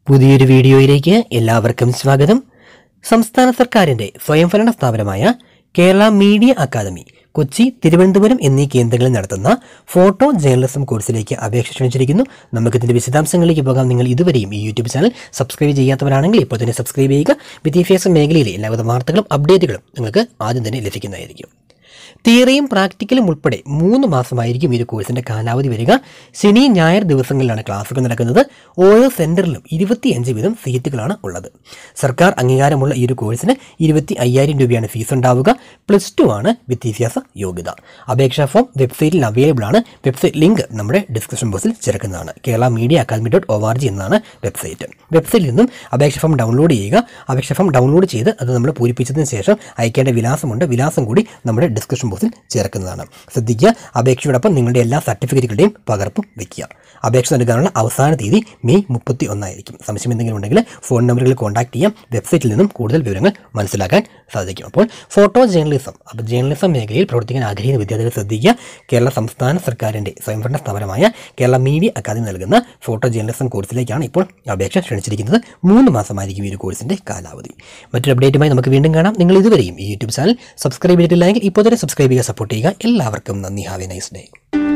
പുതിയൊരു വീഡിയോയിലേക്ക് എല്ലാവർക്കും സ്വാഗതം. സംസ്ഥാന സർക്കാരിന്റെ സ്വയംഭരണ സ്ഥാപനമായ കേരള മീഡിയ അക്കാദമി കൊച്ചി, തിരുവനന്തപുരം എന്നീ കേന്ദ്രങ്ങളിൽ നടത്തുന്ന ഫോട്ടോ ജേർണലിസം കോഴ്സിലേക്ക് അപേക്ഷ ക്ഷണിച്ചിരിക്കുന്നു. നമുക്കിതിന്റെ വിശദാംശങ്ങളിലേക്ക് പോകാം. നിങ്ങൾ ഇതുവരെയും ഈ യൂട്യൂബ് ചാനൽ സബ്സ്ക്രൈബ് ചെയ്യാത്തവരാണെങ്കിൽ ഇപ്പോൾ തന്നെ സബ്സ്ക്രൈബ് ചെയ്യുക. വിദ്യാഭ്യാസ മേഖലയിലെ എല്ലാവിധ വാർത്തകളും അപ്ഡേറ്റുകളും നിങ്ങൾക്ക് ആദ്യം തന്നെ ലഭിക്കുന്നതായിരിക്കും. തിയറിയും പ്രാക്ടിക്കലും ഉൾപ്പെടെ 3 മാസമായിരിക്കും ഈ കോഴ്സിന്റെ കാലാവധി വരിക. ശനി, ഞായർ ദിവസങ്ങളിലാണ് ക്ലാസുകൾ നടക്കുന്നത്. ഓരോ സെന്ററിലും 25 വീതം സീറ്റുകളാണ് ഉള്ളത്. സർക്കാർ അംഗീകാരമുള്ള ഈ ഒരു കോഴ്സിന് 25,000 രൂപയാണ് ഫീസ് ഉണ്ടാവുക. +2 ആണ് വിദ്യാഭ്യാസ യോഗ്യത. അപേക്ഷാ ഫോം വെബ്സൈറ്റിൽ അവൈലബിൾ ആണ്. വെബ്സൈറ്റ് ലിങ്ക് നമ്മുടെ ഡിസ്ക്രിപ്ഷൻ ബോക്സിൽ ചേർക്കുന്നതാണ്. keralaMediaAcademy.org എന്നാണ് വെബ്സൈറ്റ്. വെബ്സൈറ്റിൽ നിന്നും അപേക്ഷാ ഫോം ഡൗൺലോഡ് ചെയ്യുക. അപേക്ഷാ ഫോം ഡൗൺലോഡ് ചെയ്ത് അത് നമ്മൾ പൂരിപ്പിച്ചതിന് ശേഷം അയക്കേണ്ട വിലാസമുണ്ട്. വിലാസം കൂടി നമ്മുടെ ഡിസ്ക്രിപ്ഷൻ ബോക്സിൽ ചേർക്കുന്നതാണ്. ശ്രദ്ധിക്കുക, അപേക്ഷയോടൊപ്പം നിങ്ങളുടെ എല്ലാ സർട്ടിഫിക്കറ്റുകളുടെയും പകർപ്പും വയ്ക്കുക. അപേക്ഷ നൽകാനുള്ള അവസാന തീയതി മെയ് 31 ആയിരിക്കും. സംശയം എന്തെങ്കിലും ഉണ്ടെങ്കിൽ ഫോൺ നമ്പറുകളിൽ കോൺടാക്ട് ചെയ്യാം. വെബ്സൈറ്റിൽ നിന്നും കൂടുതൽ വിവരങ്ങൾ മനസ്സിലാക്കാൻ സാധിക്കും. അപ്പോൾ ഫോട്ടോ ജേർണലിസം മേഖലയിൽ പ്രവർത്തിക്കാൻ ആഗ്രഹിക്കുന്ന വിദ്യാർത്ഥികൾ ശ്രദ്ധിക്കുക. കേരള സംസ്ഥാന സർക്കാരിൻ്റെ സ്വയംഭരണ സ്ഥാപനമായ കേരള മീഡിയ അക്കാദമി നൽകുന്ന ഫോട്ടോ ജേർണലിസം കോഴ്സിലേക്കാണ് ഇപ്പോൾ അപേക്ഷ ക്ഷണിച്ചിരിക്കുന്നത്. 3 മാസമായിരിക്കും ഈ ഒരു കോഴ്സിൻ്റെ കാലാവധി. മറ്റൊരു അപ്ഡേറ്റുമായി നമുക്ക് വീണ്ടും കാണാം. നിങ്ങൾ ഇതുവരെയും ഈ യൂട്യൂബ് ചാനൽ സബ്സ്ക്രൈബ് ചെയ്തിട്ടില്ലെങ്കിൽ ഇപ്പോൾ തന്നെ സബ്സ്ക്രൈബ് ചെയ്യുക, സപ്പോർട്ട് ചെയ്യുക. എല്ലാവർക്കും നന്ദി. Have a nice day.